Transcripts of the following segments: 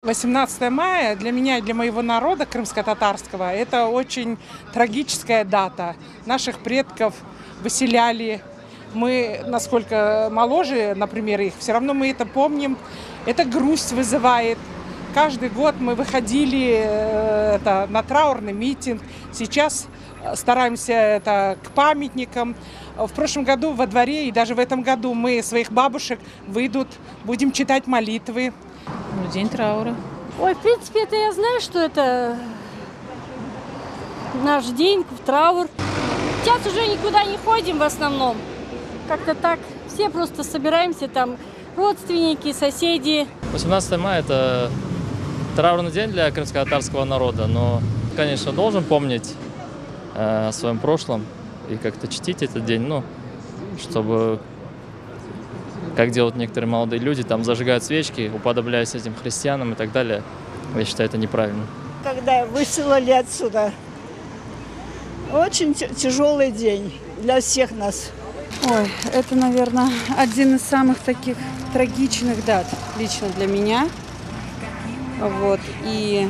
18 мая для меня и для моего народа крымско-татарского это очень трагическая дата. Наших предков выселяли. Мы, насколько моложе, например, их, все равно мы это помним. Это грусть вызывает. Каждый год мы выходили на траурный митинг. Сейчас стараемся к памятникам. В прошлом году во дворе и даже в этом году мы своих бабушек выйдут, будем читать молитвы. День траура. Ой, в принципе, это я знаю, что это наш день, траур. Сейчас уже никуда не ходим в основном. Как-то так. Все просто собираемся, там родственники, соседи. 18 мая – это траурный день для крымско-татарского народа, но, конечно, должен помнить о своем прошлом и как-то чтить этот день, чтобы, как делают некоторые молодые люди, там зажигают свечки, уподобляясь этим христианам и так далее. Я считаю, это неправильно. Когда выселили отсюда, очень тяжелый день для всех нас. Ой, это, наверное, один из самых таких трагичных дат лично для меня. Вот, и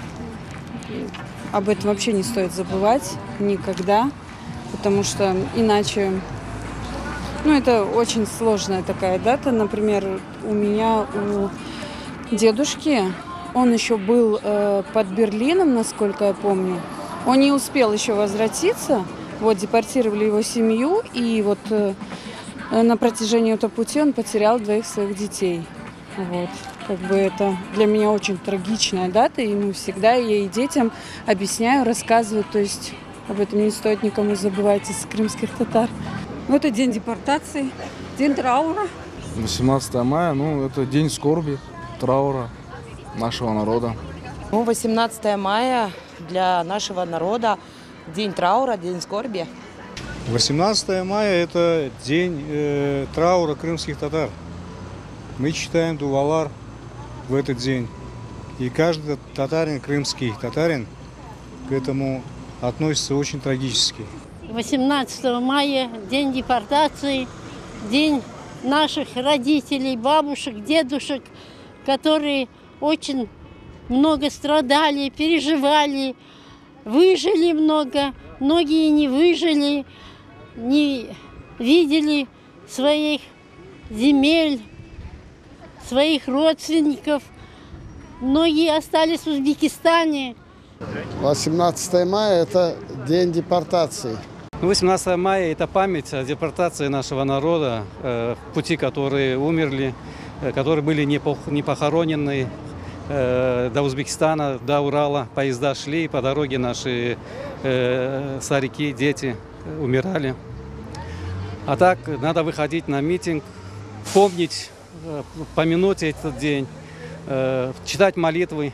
об этом вообще не стоит забывать никогда, потому что иначе, это очень сложная такая дата. Например, у дедушки, он еще был под Берлином, насколько я помню. Он не успел еще возвратиться. Депортировали его семью, и на протяжении этого пути он потерял 2 своих детей. Это для меня очень трагичная дата, и всегда ей и детям объясняю, рассказываю, то есть об этом не стоит никому забывать из крымских татар. Это день депортации, день траура. 18 мая, это день скорби, траура нашего народа. 18 мая для нашего народа день траура, день скорби. 18 мая – это день траура крымских татар. Мы читаем Дувалар в этот день. И каждый татарин, крымский татарин, к этому относится очень трагически. 18 мая – день депортации, день наших родителей, бабушек, дедушек, которые очень много страдали, переживали, выжили много, многие не выжили, не видели своих земель, своих родственников. Многие остались в Узбекистане. 18 мая – это день депортации. 18 мая – это память о депортации нашего народа, в пути, которые умерли, которые были не похоронены. До Узбекистана, до Урала поезда шли, по дороге наши старики, дети умирали. А так надо выходить на митинг, помнить, помянуть этот день, читать молитвы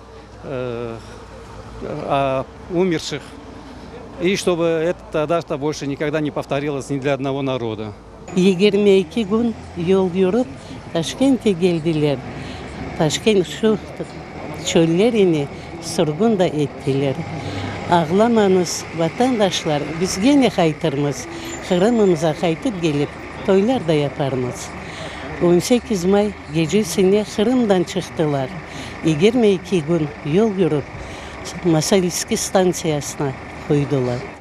о умерших, и чтобы эта дата больше никогда не повторилась ни для одного народа. 22 gün yol yürüp Taşkent'e geldiler. Taşkent şu çöllerini sürgün da ettiler. Ağlamanız vatandaşlar, biz gene kaytarmız. Kırımımıza kaytıp gelip toylar da yaparmız. 18 May gecesine Kırım'dan çıktılar. 22 gün yol yürüp Masalski stansiyasına koydular.